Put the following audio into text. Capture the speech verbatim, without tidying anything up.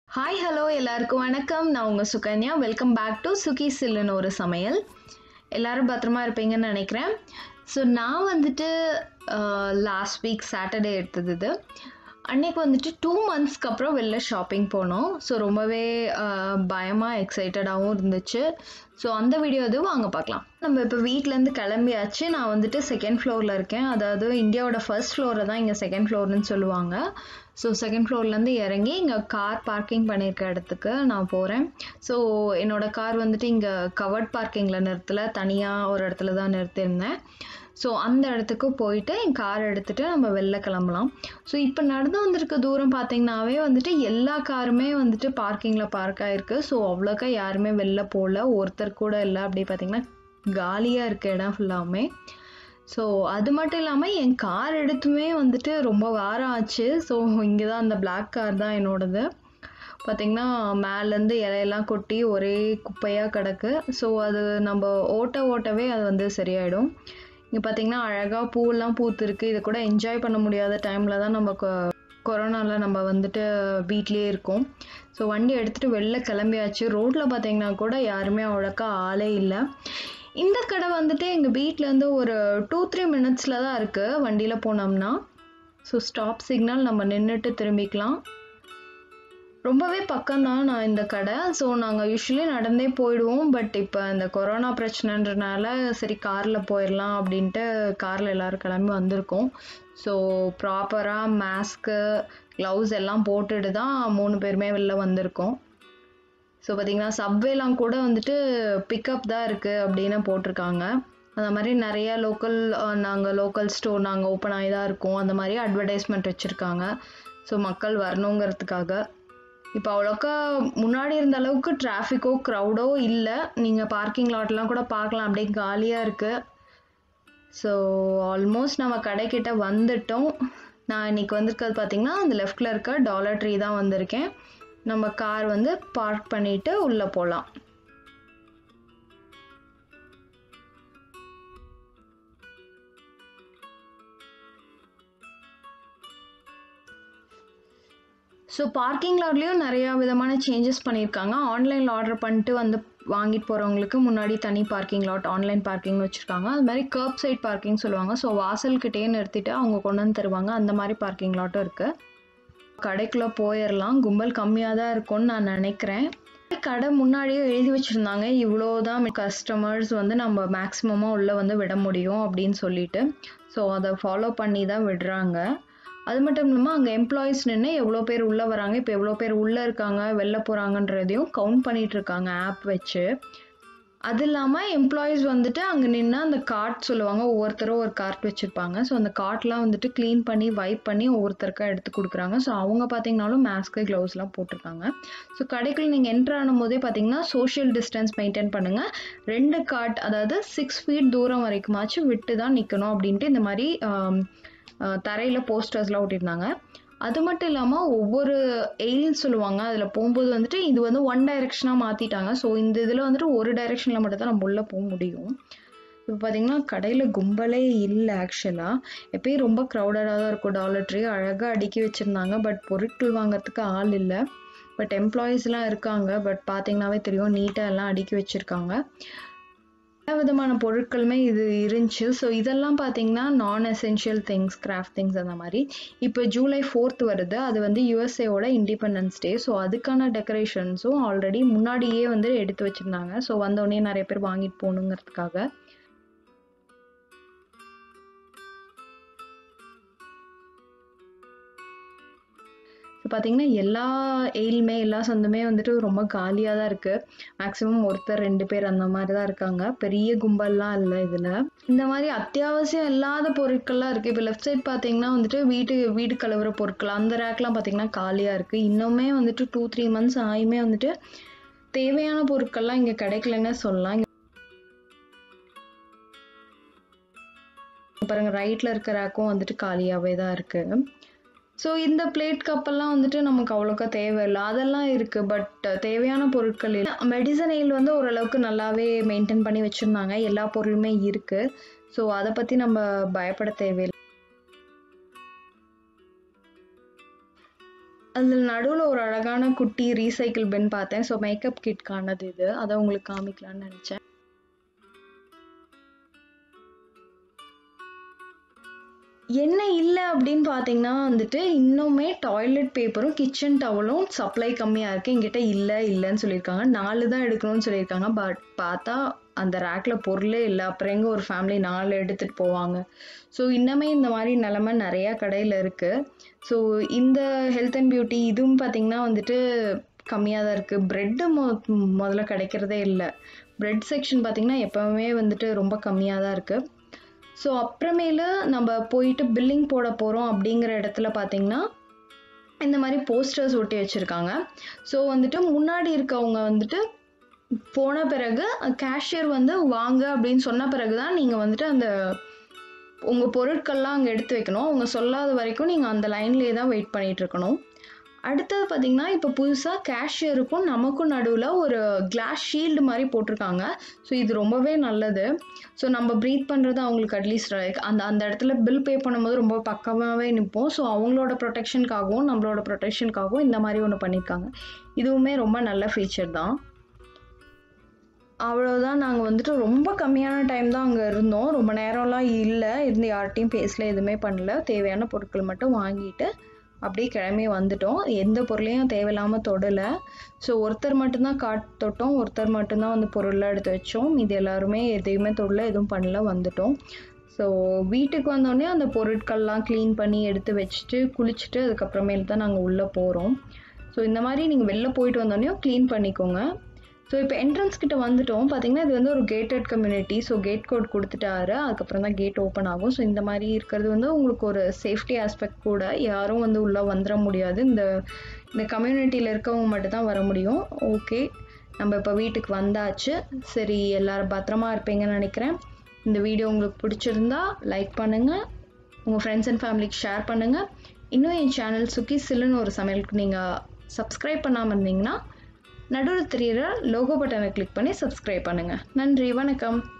Hi hello எல்லாருக்கும் வணக்கம். நான் உங்கள் Sukanya. Welcome back to Suki சில்லுன்னு ஒரு சமையல். எல்லோரும் பத்திரமா இருப்பீங்கன்னு நினைக்கிறேன். ஸோ நான் வந்துட்டு லாஸ்ட் வீக் சாட்டர்டே எடுத்தது இது. அன்றைக்கி வந்துட்டு டூ மந்த்ஸ்க்கு அப்புறம் வெளில ஷாப்பிங் போனோம். ஸோ ரொம்பவே பயமாக எக்ஸைட்டடாகவும் இருந்துச்சு. ஸோ அந்த வீடியோ இது வாங்க பார்க்கலாம். நம்ம இப்போ வீட்டிலேருந்து கிளம்பியாச்சு. நான் வந்துட்டு செகண்ட் ஃப்ளோரில் இருக்கேன். அதாவது இந்தியாவோட ஃபர்ஸ்ட் ஃப்ளோரை தான் இங்கே செகண்ட் ஃப்ளோர்னு சொல்லுவாங்க. ஸோ செகண்ட் ஃப்ளோர்லேருந்து இறங்கி இங்கே கார் பார்க்கிங் பண்ணியிருக்க இடத்துக்கு நான் போகிறேன். ஸோ என்னோடய கார் வந்துட்டு இங்கே கவர்ட் பார்க்கிங்கில் நிறுத்தலை, தனியாக ஒரு இடத்துல தான் நிறுத்தியிருந்தேன். ஸோ அந்த இடத்துக்கு போயிட்டு என் கார் எடுத்துகிட்டு நம்ம வெளில கிளம்பலாம். ஸோ இப்போ நடந்து வந்திருக்க தூரம் பார்த்திங்கனாவே வந்துட்டு எல்லா காருமே வந்துட்டு பார்க்கிங்கில் பார்க் ஆகிருக்கு. ஸோ அவ்வளோக்கா யாருமே வெளில போகல, ஒருத்தர் கூட இல்லை. அப்படி பார்த்திங்கன்னா காலியாக இருக்க இடம் ஃபுல்லாமே. ஸோ அது மட்டும் இல்லாமல் என் கார் எடுத்துமே வந்துட்டு ரொம்ப வாரம் ஆச்சு. ஸோ இங்கே தான் அந்த பிளாக் கார் தான் என்னோடது. பார்த்திங்கன்னா மேலேருந்து இலையெல்லாம் கொட்டி ஒரே குப்பையாக கிடக்கு. ஸோ அது நம்ம ஓட்ட ஓட்டவே அது வந்து சரியாயிடும். இங்கே பார்த்திங்கன்னா அழகாக பூவெல்லாம் பூத்துருக்கு. இதை கூட என்ஜாய் பண்ண முடியாத டைமில் தான் நம்ம கொரோனாவில் நம்ம வந்துட்டு வீட்லேயே இருக்கோம். ஸோ வண்டி எடுத்துகிட்டு வெளில கிளம்பியாச்சு. ரோட்டில் பார்த்திங்கன்னா கூட யாருமே அவ்வளோக்கா ஆளே இல்லை. இந்த கடை வந்துட்டு எங்கள் வீட்டிலேருந்து ஒரு டூ த்ரீ மினிட்ஸில் தான் இருக்குது வண்டியில் போனோம்னா. ஸோ ஸ்டாப் சிக்னல், நம்ம நின்றுட்டு திரும்பிக்கலாம். ரொம்பவே பக்கம்தான் நான் இந்த கடை. ஸோ நாங்கள் யூஸ்வலி நடந்தே போயிடுவோம். பட் இப்போ இந்த கொரோனா பிரச்சனைன்றனால சரி காரில் போயிடலாம் அப்படின்ட்டு காரில் எல்லோரும் கிளம்பி வந்திருக்கோம். ஸோ ப்ராப்பராக மாஸ்க்கு, க்ளவுஸ் எல்லாம் போட்டுட்டு தான் மூணு பேருமே வெளில வந்திருக்கோம். ஸோ பார்த்திங்கன்னா சப்வேலாம் கூட வந்துட்டு பிக்கப் தான் இருக்குது அப்படின்னு போட்டிருக்காங்க. அந்த மாதிரி நிறையா லோக்கல் நாங்கள் லோக்கல் ஸ்டோர் நாங்கள் ஓப்பன் ஆகி தான் இருக்கோம். அந்த மாதிரி அட்வர்டைஸ்மெண்ட் வச்சுருக்காங்க. ஸோ மக்கள் வரணுங்கிறதுக்காக. இப்போ அவ்வளோக்கா முன்னாடி இருந்த அளவுக்கு டிராஃபிக்கோ க்ரௌடோ இல்லை. நீங்கள் பார்க்கிங் லாட்லாம் கூட பார்க்கலாம், அப்படியே காலியாக இருக்குது. ஸோ ஆல்மோஸ்ட் நம்ம கடைக்கிட்ட வந்துட்டோம். நான் இன்றைக்கி வந்திருக்கிறது பார்த்திங்கன்னா அந்த லெஃப்டில் இருக்க டாலர் ட்ரீ தான் வந்திருக்கேன். நம்ம கார் வந்து பார்க் பண்ணிவிட்டு உள்ளே போகலாம். ஸோ பார்க்கிங் லாட்லேயும் நிறையா விதமான சேஞ்சஸ் பண்ணியிருக்காங்க. ஆன்லைனில் ஆர்டர் பண்ணிட்டு வந்து வாங்கிட்டு போகிறவங்களுக்கு முன்னாடி தனி பார்க்கிங் லாட், ஆன்லைன் பார்க்கிங்னு வச்சுருக்காங்க. அது மாதிரி கர்ப் சைட் பார்க்கிங் சொல்லுவாங்க. ஸோ வாசல்கிட்டே நிறுத்திட்டு அவங்க கொண்டு வந்து தருவாங்க. அந்த மாதிரி பார்க்கிங் லாட்டும் இருக்குது. கடைக்குள்ளே போயிடலாம். கும்பல் கம்மியாக தான் இருக்கும்னு நான் நினைக்கிறேன். கடை முன்னாடியே எழுதி வச்சுருந்தாங்க, இவ்வளோ தான் கஸ்டமர்ஸ் வந்து நம்ம மேக்ஸிமமாக உள்ளே வந்து விட முடியும் அப்படின்னு சொல்லிட்டு. ஸோ அதை ஃபாலோ பண்ணி தான் விடுறாங்க. அது மட்டும் இல்லாமல் அங்கே எம்ப்ளாயீஸ் நின்று எவ்வளோ பேர் உள்ளே வராங்க, இப்போ எவ்வளோ பேர் உள்ளே இருக்காங்க, வெளில போகிறாங்கன்றதையும் கவுண்ட் பண்ணிகிட்ருக்காங்க ஆப் வச்சு. அது இல்லாமல் எம்ப்ளாயீஸ் வந்துட்டு அங்கே நின்று அந்த கார்ட் சொல்லுவாங்க, ஒவ்வொருத்தரும் ஒரு கார்ட் வச்சுருப்பாங்க. ஸோ அந்த கார்ட்லாம் வந்துட்டு க்ளீன் பண்ணி வைப் பண்ணி ஒவ்வொருத்தருக்கா எடுத்து கொடுக்குறாங்க. ஸோ அவங்க பார்த்திங்கனாலும் மாஸ்க்கு, க்ளவுஸ்லாம் போட்டிருக்காங்க. ஸோ கடைக்குள்ள நீங்கள் என்ட்ரு ஆனும் போதே பார்த்திங்கன்னா சோஷியல் டிஸ்டன்ஸ் மெயின்டைன் பண்ணுங்கள். ரெண்டு கார்ட், அதாவது சிக்ஸ் ஃபீட் தூரம் வரைக்குமாச்சும் விட்டு தான் நிற்கணும் அப்படின்ட்டு இந்த மாதிரி தரையில் போஸ்டர்ஸ்லாம் ஒட்டியிருந்தாங்க. அது மட்டும் இல்லாமல் ஒவ்வொரு எயில்னு சொல்லுவாங்க, அதில் போகும்போது வந்துட்டு இது வந்து ஒன் டைரெக்ஷனாக மாற்றிட்டாங்க. ஸோ இந்த இதில் வந்துட்டு ஒரு டைரெக்ஷனில் மட்டும் தான் நம்ம உள்ளே போக முடியும். இப்போ பார்த்திங்கன்னா கடையில் கும்பலே இல்லை. ஆக்சுவலாக எப்பயும் ரொம்ப க்ரௌடடாக தான் இருக்கும். டாலர் ட்ரீ அழகாக அடுக்கி வச்சுருந்தாங்க. பட் பொருட்கள் வாங்கிறதுக்கு ஆள் இல்லை. பட் எம்ப்ளாயீஸ்லாம் இருக்காங்க. பட் பார்த்திங்கனாவே தெரியும், நீட்டாக எல்லாம் அடுக்கி வச்சுருக்காங்க. எல்லா விதமான பொருட்களுமே இது இருந்துச்சு. ஸோ இதெல்லாம் பார்த்தீங்கன்னா நான் எசென்ஷியல் திங்ஸ், கிராஃப்ட் திங்ஸ் அந்த மாதிரி. இப்போ ஜூலை ஃபோர்த் வருது, அது வந்து யூஎஸ்ஏவோட இண்டிபெண்டன்ஸ் டே. ஸோ அதுக்கான டெக்கரேஷன்ஸும் ஆல்ரெடி முன்னாடியே வந்து எடுத்து வச்சுருந்தாங்க. ஸோ வந்தோடனே நிறைய பேர் வாங்கிட்டு போகணுங்கிறதுக்காக. இப்போ பார்த்திங்கன்னா எல்லா எயிலுமே எல்லா சந்துமே வந்துட்டு ரொம்ப காலியாக தான் இருக்குது. மேக்ஸிமம் ஒருத்தர் ரெண்டு பேர் அந்த மாதிரி தான் இருக்காங்க. பெரிய கும்பல்லாம் இல்லை இதில். இந்த மாதிரி அத்தியாவசியம் இல்லாத பொருட்கள்லாம் இருக்குது. இப்போ லெஃப்ட் சைட் பார்த்திங்கன்னா வந்துட்டு வீட்டு வீடு கழுவுற பொருட்கள், அந்த ரேக்லாம் பார்த்திங்கன்னா காலியாக இருக்குது. இன்னுமே வந்துட்டு டூ த்ரீ மந்த்ஸ் ஆகியுமே வந்துட்டு தேவையான பொருட்கள்லாம் இங்கே கிடைக்கலன்னு சொல்லலாம். பாருங்கள், ரைட்டில் இருக்கிற ரேக்கும் வந்துட்டு காலியாகவே தான் இருக்குது. ஸோ இந்த பிளேட் கப்பெல்லாம் வந்துட்டு நமக்கு அவ்வளோக்கா தேவையில்லை, அதெல்லாம் இருக்குது. பட் தேவையான பொருட்கள் இல்லை. மெடிசன் எயில் வந்து ஓரளவுக்கு நல்லாவே மெயின்டைன் பண்ணி வச்சுருந்தாங்க. எல்லா பொருளுமே இருக்குது. ஸோ அதை பற்றி நம்ம பயப்பட தேவையில்லை. அதில் நடுவில் ஒரு அழகான குட்டி ரீசைக்கிள் பின் பார்த்தேன். ஸோ மேக்கப் கிட்கானது இது, அதை உங்களுக்கு காமிக்கலான்னு நினச்சேன். என்ன இல்லை அப்படின்னு பார்த்தீங்கன்னா வந்துட்டு இன்னுமே டாய்லெட் பேப்பரும் கிச்சன் டவலும் சப்ளை கம்மியாக இருக்குது. என்கிட்ட இல்லை இல்லைன்னு சொல்லியிருக்காங்க. நாலு தான் எடுக்கணும்னு சொல்லியிருக்காங்க. பட் பார்த்தா அந்த ரேக்கில் பொருளே இல்லை. அப்புறம் எங்கே ஒரு ஃபேமிலி நாலு எடுத்துகிட்டு போவாங்க? ஸோ இன்னுமே இந்த மாதிரி நிலமை நிறையா கடையில் இருக்குது. ஸோ இந்த ஹெல்த் அண்ட் பியூட்டி இதுவும் பார்த்திங்கன்னா வந்துட்டு கம்மியாக தான் இருக்குது. ப்ரெட்டு மொ முதல்ல கிடைக்கிறதே இல்லை. ப்ரெட் செக்ஷன் பார்த்திங்கன்னா எப்போவுமே வந்துட்டு ரொம்ப கம்மியாக தான் இருக்குது. ஸோ அப்புறமேலு நம்ம போயிட்டு பில்லிங் போட போகிறோம் அப்படிங்கிற இடத்துல பார்த்திங்கன்னா இந்த மாதிரி போஸ்டர்ஸ் ஒட்டி வச்சுருக்காங்க. ஸோ வந்துட்டு முன்னாடி இருக்கவங்க வந்துட்டு போன பிறகு கேஷியர் வந்து வாங்க அப்படின்னு சொன்ன பிறகு தான் நீங்கள் வந்துட்டு அந்த உங்கள் பொருட்கள்லாம் அங்கே எடுத்து வைக்கணும். அவங்க சொல்லாத வரைக்கும் நீங்கள் அந்த லைன்லேயே தான் வெயிட் பண்ணிகிட்டு இருக்கணும். அடுத்தது பார்த்திங்கன்னா இப்போ புதுசாக கேஷியருக்கும் நமக்கும் நடுவில் ஒரு கிளாஸ் ஷீல்டு மாதிரி போட்டிருக்காங்க. ஸோ இது ரொம்பவே நல்லது. ஸோ நம்ம ப்ரீத் பண்ணுறது அவங்களுக்கு அட்லீஸ்ட் அந்த அந்த இடத்துல பில் பே பண்ணும்போது ரொம்ப பக்கமாகவே நிற்போம். ஸோ அவங்களோட ப்ரொடெக்ஷனுக்காகவும் நம்மளோட ப்ரொடெக்ஷனுக்காகவும் இந்த மாதிரி ஒன்று பண்ணியிருக்காங்க. இதுவுமே ரொம்ப நல்ல ஃபீச்சர் தான். அவ்வளோதான். நாங்கள் வந்துட்டு ரொம்ப கம்மியான டைம் தான் அங்கே இருந்தோம். ரொம்ப நேரம்லாம் இல்லை, இருந்து யார்கிட்டையும் பேசல, எதுவுமே பண்ணல. தேவையான பொருட்கள் மட்டும் வாங்கிட்டு அப்படியே கிளம்பி வந்துட்டோம். எந்த பொருளையும் தேவையில்லாமல் தொடலை. ஸோ ஒருத்தர் மட்டும்தான் காட் தொட்டோம், ஒருத்தர் மட்டும்தான் வந்து பொருள்லாம் எடுத்து வச்சோம். இது எல்லாருமே எதையுமே தொடல, எதுவும் பண்ணல, வந்துட்டோம். ஸோ வீட்டுக்கு வந்தோடனே அந்த பொருட்கள்லாம் க்ளீன் பண்ணி எடுத்து வச்சுட்டு குளிச்சுட்டு அதுக்கப்புறமேல் தான் நாங்கள் உள்ளே போகிறோம். ஸோ இந்த மாதிரி நீங்கள் வெளில போயிட்டு வந்தோடனே க்ளீன் பண்ணிக்கோங்க. ஸோ இப்போ என்ட்ரன்ஸ் கிட்ட வந்துட்டோம். பார்த்தீங்கன்னா இது வந்து ஒரு gated community. So gate code கொடுத்துட்டாரு, அதுக்கப்புறம் தான் கேட் ஓப்பன் ஆகும். ஸோ இந்த மாதிரி இருக்கிறது வந்து உங்களுக்கு ஒரு சேஃப்டி ஆஸ்பெக்ட் கூட. யாரும் வந்து உள்ளே வந்துட முடியாது. இந்த இந்த கம்யூனிட்டியில் இருக்கவங்க மட்டும் தான் வர முடியும். ஓகே, நம்ம இப்போ வீட்டுக்கு வந்தாச்சு. சரி, எல்லோரும் பத்திரமா இருப்பீங்கன்னு நினைக்கிறேன். இந்த வீடியோ உங்களுக்கு பிடிச்சிருந்தா லைக் பண்ணுங்கள், உங்கள் ஃப்ரெண்ட்ஸ் அண்ட் ஃபேமிலிக்கு ஷேர் பண்ணுங்கள். இன்னும் என் சேனல் சுக்கி சில்லுன்னு ஒரு சமையலுக்கு நீங்கள் சப்ஸ்கிரைப் பண்ணாமல் இருந்தீங்கன்னா நடுவில் தெரியிற லோகோ பட்டனை கிளிக் பண்ணி சப்ஸ்கிரைப் பண்ணுங்கள். நன்றி, வணக்கம்.